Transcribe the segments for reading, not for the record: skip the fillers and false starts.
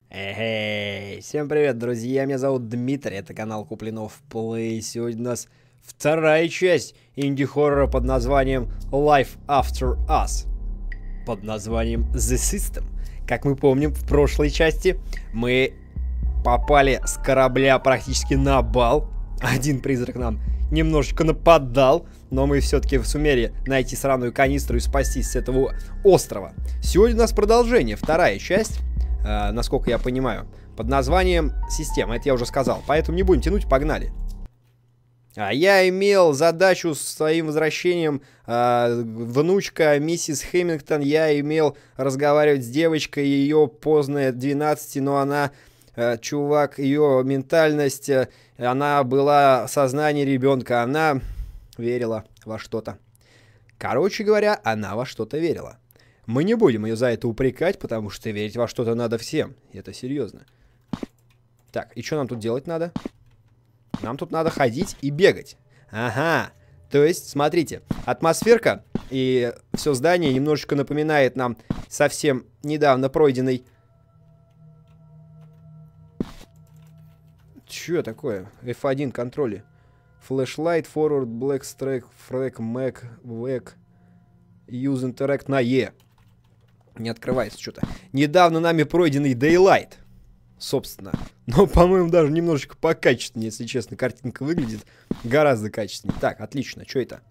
Эй, всем привет, друзья, меня зовут Дмитрий, это канал Куплинов Плей. Сегодня у нас вторая часть инди-хоррора под названием Life After Us, под названием The System. Как мы помним, в прошлой части мы попали с корабля практически на бал. Один призрак нам немножечко нападал, но мы все-таки сумели найти сраную канистру и спастись с этого острова. Сегодня у нас продолжение, вторая часть. Насколько я понимаю, под названием «Система». Это я уже сказал, поэтому не будем тянуть, погнали. Я имел задачу с своим возвращением, внучка миссис Хэмингтон, я имел разговаривать с девочкой, ее поздно 12, но она, чувак, ее ментальность, она была сознание ребенка, она верила во что-то. Короче говоря, она во что-то верила. Мы не будем ее за это упрекать, потому что верить во что-то надо всем. Это серьезно. Так, и что нам тут делать надо? Нам тут надо ходить и бегать. Ага. То есть, смотрите, атмосферка и все здание немножечко напоминает нам совсем недавно пройденный... Че такое? F1 контроли. Flashlight, forward, black strike, frag, mac, век, use interact на E. Не открывается что-то. Недавно нами пройденный Daylight, собственно. Но, по-моему, даже немножечко покачественнее, если честно. Картинка выглядит гораздо качественнее. Так, отлично. Что это?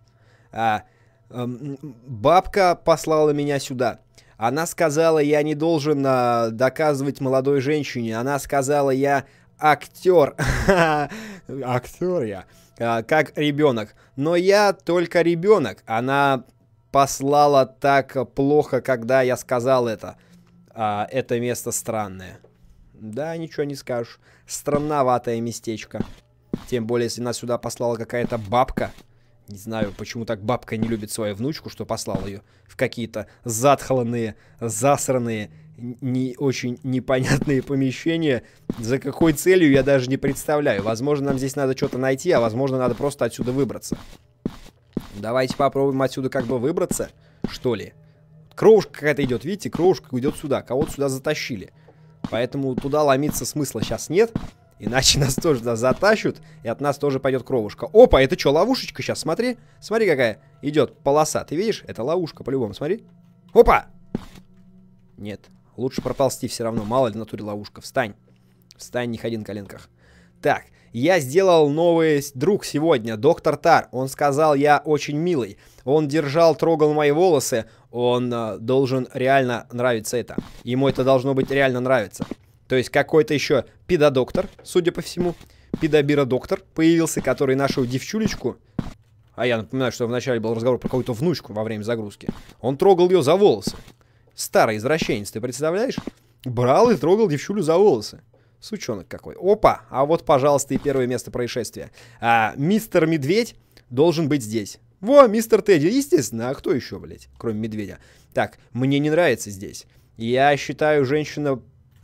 Бабка послала меня сюда. Она сказала, я не должен доказывать молодой женщине. Она сказала, я актер. Актер я. Как ребенок. Но я только ребенок. Она... послала так плохо, когда я сказал это. Это место странное. Да, ничего не скажешь. Странноватое местечко. Тем более, если нас сюда послала какая-то бабка. Не знаю, почему так бабка не любит свою внучку, что послала ее в какие-то затхланные, засранные, не очень непонятные помещения. За какой целью, я даже не представляю. Возможно, нам здесь надо что-то найти, а возможно, надо просто отсюда выбраться. Давайте попробуем отсюда как бы выбраться, что ли. Кровушка какая-то идет, видите, кровушка идет сюда. Кого-то сюда затащили. Поэтому туда ломиться смысла сейчас нет. Иначе нас тоже туда затащат, и от нас тоже пойдет кровушка. Опа, это что, ловушечка сейчас? Смотри, смотри, какая идет полоса. Ты видишь? Это ловушка по-любому, смотри. Опа! Нет, лучше проползти все равно. Мало ли в натуре ловушка. Встань. Встань, не ходи на коленках. Так. Я сделал новый друг сегодня, доктор Тар. Он сказал, я очень милый. Он держал, трогал мои волосы. Он должен реально нравиться это. Ему это должно быть реально нравиться. То есть какой-то еще педодоктор, судя по всему. Педобиродоктор появился, который нашу девчулечку... А я напоминаю, что вначале был разговор про какую-то внучку во время загрузки. Он трогал ее за волосы. Старый извращенец, ты представляешь? Брал и трогал девчулю за волосы. Сучонок какой. Опа! А вот, пожалуйста, и первое место происшествия. Мистер Медведь должен быть здесь. Во, мистер Тедди, естественно. А кто еще, блядь, кроме медведя? Так, мне не нравится здесь. Я считаю, женщина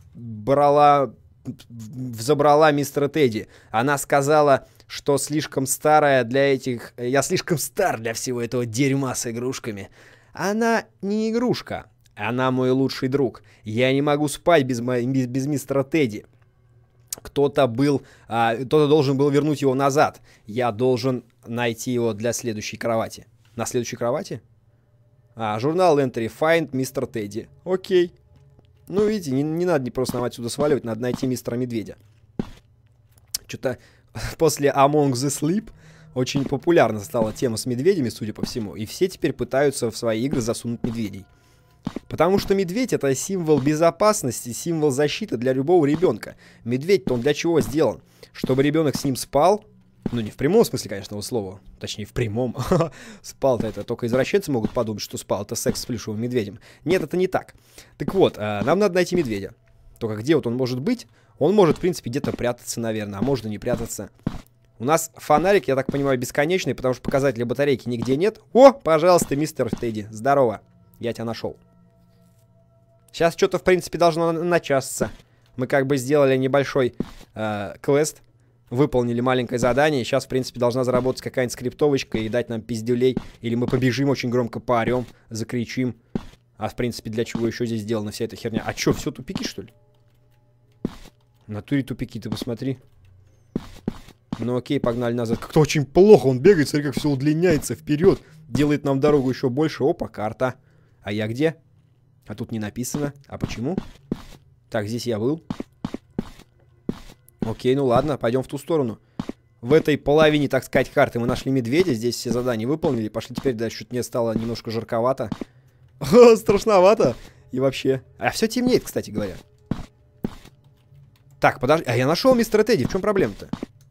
взобрала мистера Тедди. Она сказала, что слишком старая для этих... Я слишком стар для всего этого дерьма с игрушками. Она не игрушка. Она мой лучший друг. Я не могу спать без мистера Тедди. Кто-то должен был вернуть его назад. Я должен найти его для следующей кровати. На следующей кровати? Журнал Entry. Find Mr. Teddy. Окей. Ну, видите, не надо просто нам отсюда сваливать. Надо найти мистера Медведя. Что-то после Among the Sleep очень популярна стала тема с медведями, судя по всему. И все теперь пытаются в свои игры засунуть медведей. Потому что медведь — это символ безопасности, символ защиты для любого ребенка. Медведь-то он для чего сделан? Чтобы ребенок с ним спал. Ну, не в прямом смысле, конечно, его слова. Точнее, в прямом. Спал-то это только извращенцы могут подумать, что спал. Это секс с плюшевым медведем. Нет, это не так. Так вот, нам надо найти медведя. Только где вот он может быть? Он может, в принципе, где-то прятаться, наверное. А может и не прятаться. У нас фонарик, я так понимаю, бесконечный, потому что показателя батарейки нигде нет. О, пожалуйста, мистер Тедди. Здорово. Я тебя нашел. Сейчас что-то, в принципе, должно начаться. Мы как бы сделали небольшой квест. Выполнили маленькое задание. Сейчас, в принципе, должна заработать какая-нибудь скриптовочка и дать нам пиздюлей. Или мы побежим, очень громко поорем, закричим. А в принципе, для чего еще здесь сделана вся эта херня? А что, все тупики, что ли? В натуре тупики, ты посмотри. Ну окей, погнали назад. Как-то очень плохо он бегает, смотри, как все удлиняется вперед. Делает нам дорогу еще больше. Опа, карта. А я где? А тут не написано. А почему? Так, здесь я был. Окей, ну ладно, пойдем в ту сторону. В этой половине, так сказать, карты мы нашли медведя. Здесь все задания выполнили. Пошли теперь, да, чуть мне стало немножко жарковато. Страшновато. И вообще. А все темнеет, кстати говоря. Так, подожди. А я нашел мистера Тедди. В чем проблема-то?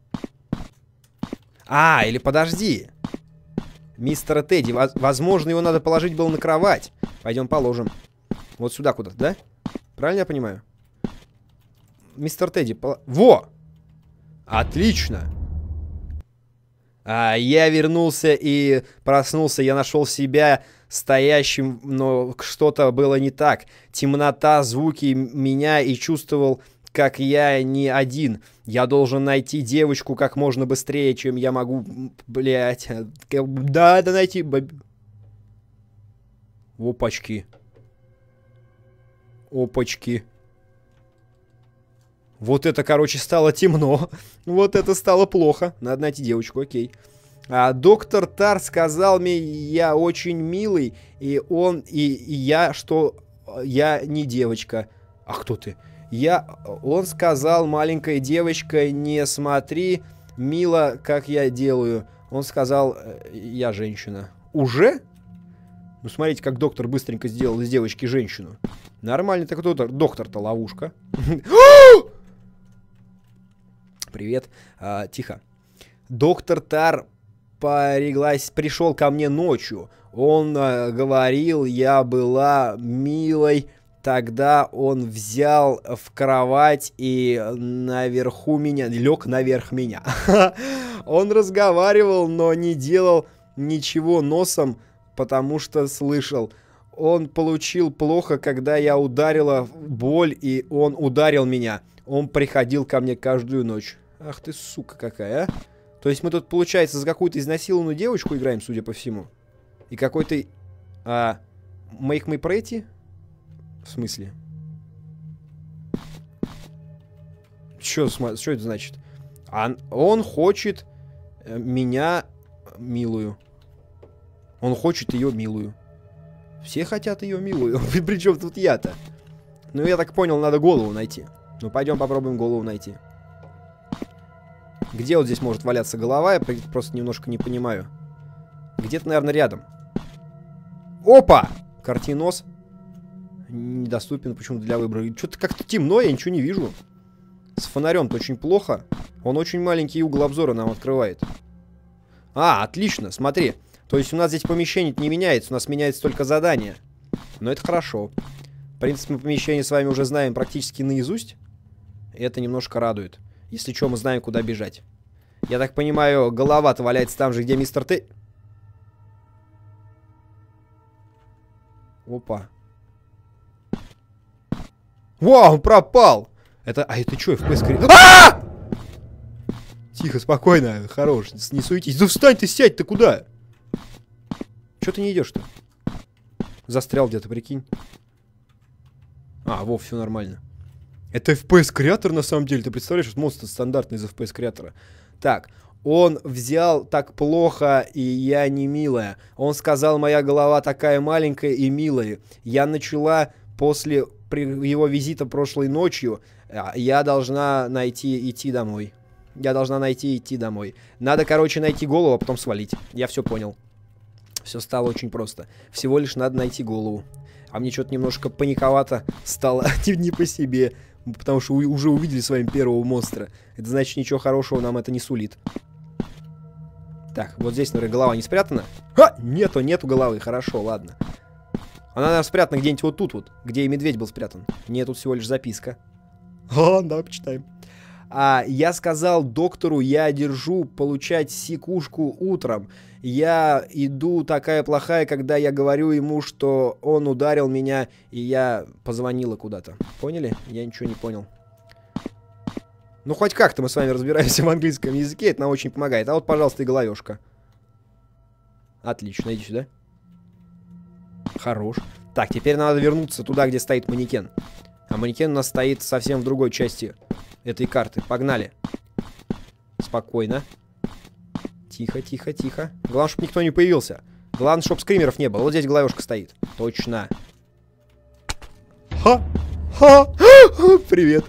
А, или подожди. Мистера Тедди. Возможно, его надо положить было на кровать. Пойдем положим. Вот сюда куда-то, да? Правильно я понимаю? Мистер Тедди. Во! Отлично. Я вернулся и проснулся. Я нашел себя стоящим, но что-то было не так. Темнота, звуки меня, и чувствовал, как я не один. Я должен найти девочку как можно быстрее, чем я могу, блять. Да, найти. Опачки. Опачки. Вот это, короче, стало темно. Вот это стало плохо. Надо найти девочку, окей. Доктор Тар сказал мне, я очень милый, и он, и я, что я не девочка. А кто ты? Он сказал, маленькая девочка, не смотри, мило, как я делаю. Он сказал, я женщина. Уже? Ну, смотрите, как доктор быстренько сделал из девочки женщину. Нормально, так доктор-то ловушка. Привет. Тихо. Доктор Тар пришел ко мне ночью. Он говорил, я была милой. Тогда он взял в кровать и наверху меня, лег наверх меня. Он разговаривал, но не делал ничего носом, потому что слышал. Он получил плохо, когда я ударила боль, и он ударил меня. Он приходил ко мне каждую ночь. Ах ты, сука какая, а? То есть мы тут, получается, за какую-то изнасилованную девочку играем, судя по всему. И какой-то... Make me pretty? В смысле? Что это значит? Он хочет меня милую. Он хочет ее милую. Все хотят ее милую. Причем тут я-то? Ну, я так понял, надо голову найти. Ну, пойдем попробуем голову найти. Где вот здесь может валяться голова? Я просто немножко не понимаю. Где-то, наверное, рядом. Опа! Картинос. Недоступен почему-то для выбора. Что-то как-то темно, я ничего не вижу. С фонарем-то очень плохо. Он очень маленький угол обзора нам открывает. Отлично, смотри. То есть у нас здесь помещение не меняется, у нас меняется только задание. Но это хорошо. В принципе, мы помещение с вами уже знаем практически наизусть. И это немножко радует. Если что, мы знаем, куда бежать. Я так понимаю, голова-то валяется там же, где мистер Т. Опа. Вау, он пропал! Это что, FPS? Тихо, спокойно, хорош, не суетись. Да встань ты, сядь, ты куда? Чё ты не идешь-то? Застрял где-то, прикинь. Во, все нормально. Это FPS-креатор на самом деле. Ты представляешь, монстр стандартный из FPS-креатора. Так, он взял так плохо, и я не милая. Он сказал, моя голова такая маленькая и милая. Я начала после его визита прошлой ночью. Я должна идти домой. Я должна идти домой. Надо, короче, найти голову, а потом свалить. Я все понял. Все стало очень просто. Всего лишь надо найти голову. А мне что-то немножко паниковато стало не по себе. Потому что уже увидели с вами первого монстра. Это значит, ничего хорошего нам это не сулит. Так, вот здесь, наверное, голова не спрятана. Нету головы. Хорошо, ладно. Она, наверное, спрятана где-нибудь вот тут вот, где и медведь был спрятан. Нет, тут всего лишь записка. Давай почитаем. Я сказал доктору, я держу получать сикушку утром. Я иду такая плохая, когда я говорю ему, что он ударил меня, и я позвонила куда-то. Поняли? Я ничего не понял. Ну, хоть как-то мы с вами разбираемся в английском языке, это нам очень помогает. А вот, пожалуйста, и головешка. Отлично, иди сюда. Хорош. Так, теперь надо вернуться туда, где стоит манекен. А манекен у нас стоит совсем в другой части этой карты. Погнали. Спокойно. Тихо, тихо, тихо. Главное, чтобы никто не появился. Главное, чтобы скримеров не было. Вот здесь головешка стоит. Точно. Ха! Ха! Привет.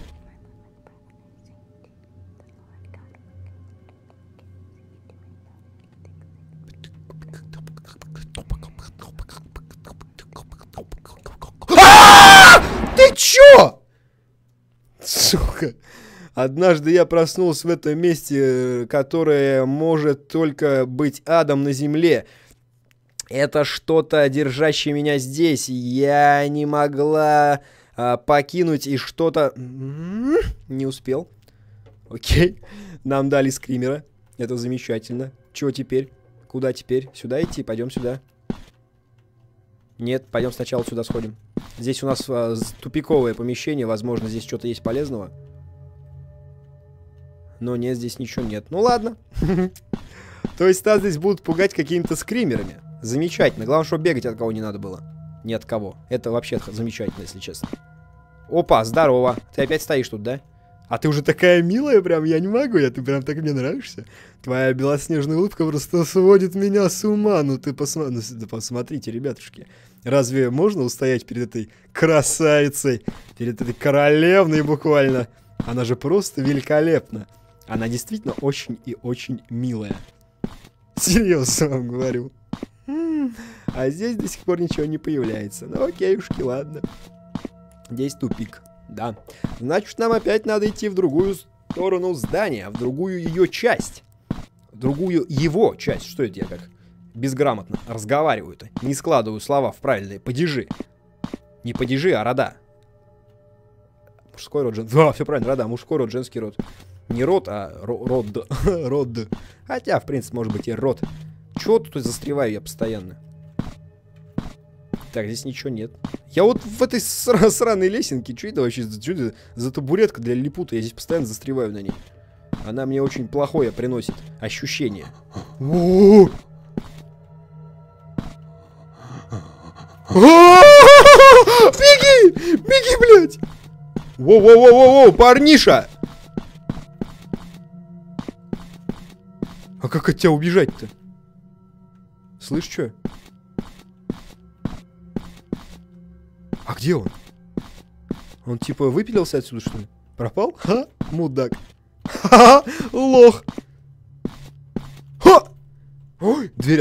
Ты чё? Сука. Однажды я проснулся в этом месте, которое может только быть адом на земле. Это что-то, держащее меня здесь. Я не могла покинуть и что-то... Не успел. Окей. Нам дали скримера. Это замечательно. Чего теперь? Куда теперь? Сюда идти? Пойдем сюда. Нет, пойдем сначала сюда сходим. Здесь у нас тупиковое помещение. Возможно, здесь что-то есть полезного. Но нет, здесь ничего нет. Ну ладно. То есть нас здесь будут пугать какими-то скримерами. Замечательно. Главное, чтобы бегать от кого не надо было. Ни от кого. Это вообще замечательно, если честно. Опа, здорово. Ты опять стоишь тут, да? А ты уже такая милая прям, я не могу. Ты прям так мне нравишься. Твоя белоснежная улыбка просто сводит меня с ума. Ну ты посмотрите, ребятушки. Разве можно устоять перед этой красавицей? Перед этой королевной буквально. Она же просто великолепна. Она действительно очень и очень милая. Серьезно вам говорю. А здесь до сих пор ничего не появляется. Ну окей, ушки, ладно. Здесь тупик. Да. Значит, нам опять надо идти в другую сторону здания. В другую ее часть. В другую его часть. Что это я как безграмотно разговариваю-то? Не складываю слова в правильные падежи. Не падежи, а рода. Мужской род, женский. Да, все правильно, рода. Мужской род, женский род. Не род, а род. Род. Хотя, в принципе, может быть и род. Чего тут застреваю я постоянно? Так, здесь ничего нет. Я вот в этой сраной лесенке. Что это вообще за табуретка для лилипута? Я здесь постоянно застреваю на ней. Она мне очень плохое приносит ощущение. Беги! Беги, блядь! Воу-воу-воу-воу, парниша! А как от тебя убежать-то? Слышь, что? А где он? Он типа выпилился отсюда, что ли? Пропал? Ха, мудак. Ха, лох. Ха! Ой, дверь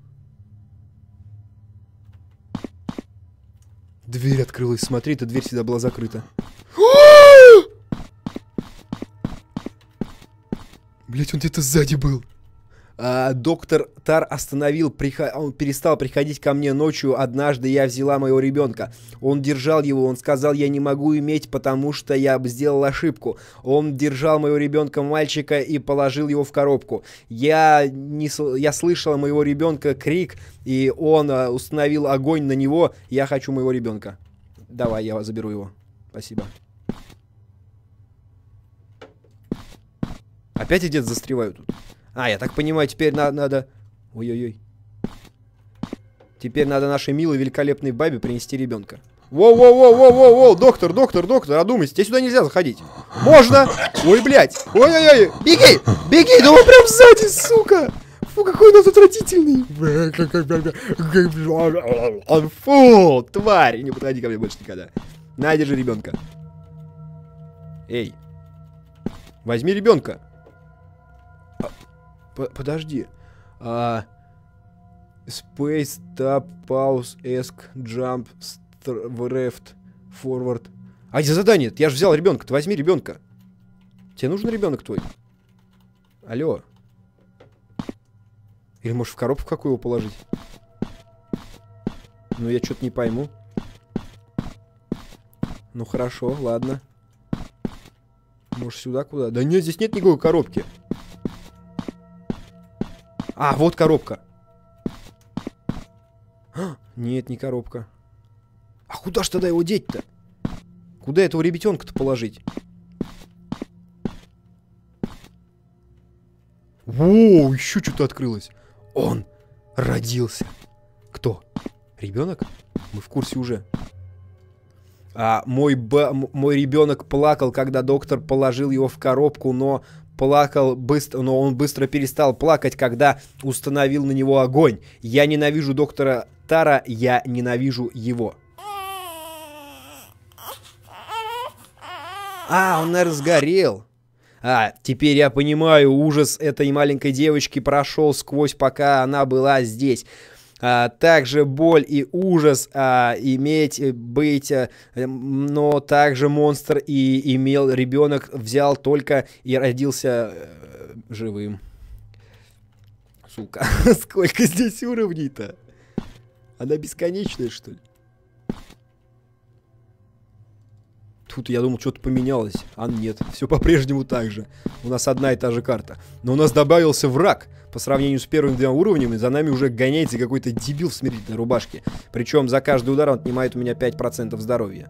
Дверь открылась, смотри, эта дверь всегда была закрыта. Блять, он где-то сзади был. Доктор Тар остановил, он перестал приходить ко мне ночью. Однажды я взяла моего ребенка. Он держал его, он сказал, я не могу иметь, потому что я сделал ошибку. Он держал моего ребенка, мальчика, и положил его в коробку. Я слышала моего ребенка крик, и он установил огонь на него. Я хочу моего ребенка. Давай, я заберу его. Спасибо. Опять я где-то застреваю тут. Я так понимаю, теперь надо... Ой-ой-ой. Теперь надо нашей милой, великолепной бабе принести ребенка. Воу-воу-воу-воу-воу-воу! Доктор, одумайся, тебе сюда нельзя заходить. Можно! Ой, блядь! Ой-ой-ой! Беги! Беги! Да он прям сзади, сука! Фу, какой он отвратительный! Фу, тварь! Не подходи ко мне больше никогда. На, держи ребенка. Эй! Возьми ребенка. Подожди. Space, Tab, Pause, Esc, Jump, Left, Forward. А где задание? Я же взял ребенка. Ты возьми ребенка. Тебе нужен ребенок твой? Алло. Или может в коробку какую его положить? Ну я что-то не пойму. Ну хорошо, ладно. Может сюда куда? Да нет, здесь нет никакой коробки. Вот коробка. Нет, не коробка. А куда ж тогда его деть-то? Куда этого ребятенка-то положить? Воу, еще что-то открылось. Он родился. Кто? Ребенок? Мы в курсе уже. Мой ребенок плакал, когда доктор положил его в коробку, но он быстро перестал плакать, когда установил на него огонь. Я ненавижу доктора Тара, я ненавижу его. Он, наверное, сгорел. Теперь я понимаю, ужас этой маленькой девочки прошел сквозь, пока она была здесь. Также боль и ужас но также монстр и имел ребенок, взял только и родился живым. Сука, сколько здесь уровней-то? Она бесконечная, что ли? Тут я думал, что-то поменялось. Нет, все по-прежнему так же. У нас одна и та же карта. Но у нас добавился враг. По сравнению с первыми 2 уровнями, за нами уже гоняется какой-то дебил в смирительной рубашке. Причем за каждый удар он отнимает у меня 5% здоровья.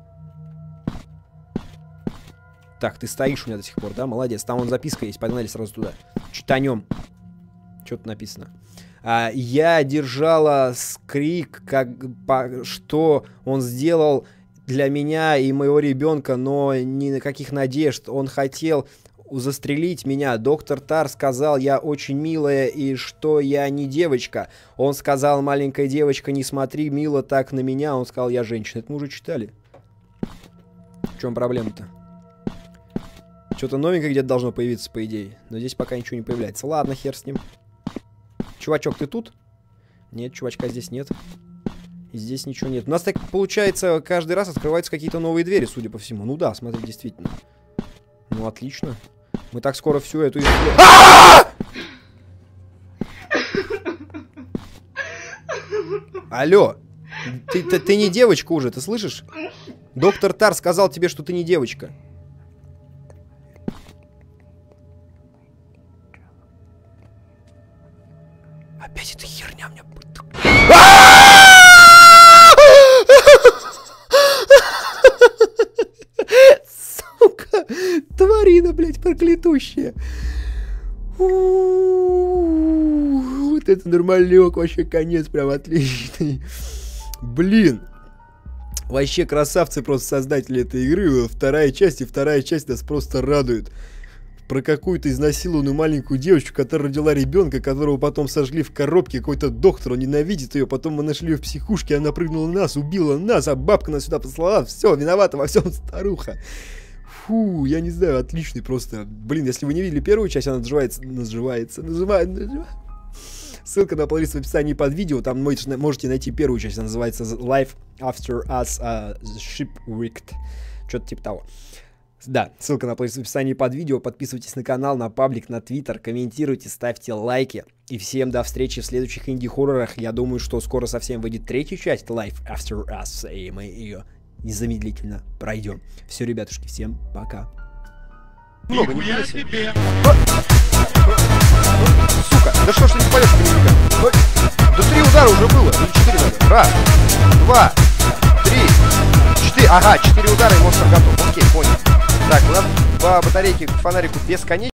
Так, ты стоишь у меня до сих пор, да? Молодец. Там вон записка есть. Погнали сразу туда. Читанем. Что тут написано? Я держала скрик, что он сделал для меня и моего ребенка, но ни на каких надежд. Он хотел застрелить меня. Доктор Тар сказал, я очень милая и что я не девочка. Он сказал, маленькая девочка, не смотри мило так на меня. Он сказал, я женщина. Это мы уже читали. В чем проблема-то? Что-то новенькое где-то должно появиться, по идее. Но здесь пока ничего не появляется. Ладно, хер с ним. Чувачок, ты тут? Нет, чувачка здесь нет. И здесь ничего нет. У нас так получается, каждый раз открываются какие-то новые двери, судя по всему. Ну да, смотри, действительно. Ну, отлично. Мы так скоро всю эту историю... Алло! Ты не девочка уже, ты слышишь? Доктор Тар сказал тебе, что ты не девочка. Опять эта херня мне... Сука! Тварина, блядь, проклятущая. Вот это нормалек, вообще конец прям отличный. Блин. Вообще красавцы просто создатели этой игры. Вторая часть нас просто радует. Про какую-то изнасилованную маленькую девочку, которая родила ребенка, которого потом сожгли в коробке. Какой-то доктор, он ненавидит ее. Потом мы нашли ее в психушке, она прыгнула на нас, убила нас, а бабка нас сюда послала. Все, виновата во всем старуха. Фу, я не знаю, отличный просто. Блин, если вы не видели первую часть, она называется. Ссылка на плейлист в описании под видео. Там можете найти первую часть. Она называется Life After Us Shipwrecked. Что-то типа того. Да, ссылка на плейлист в описании под видео. Подписывайтесь на канал, на паблик, на твиттер. Комментируйте, ставьте лайки. И всем до встречи в следующих инди-хоррорах. Я думаю, что скоро совсем выйдет 3-я часть Life After Us. И мы ее незамедлительно пройдем. Все, ребятушки, всем пока. Много, нихуя себе. Сука, да что ж ты не полез ко мне? Да 3 удара уже было. Или 4 даже. 1, 2, 3, 4. Ага, 4 удара и монстр готов. Окей, понял. Так, у нас по батарейке к фонарику бесконечно.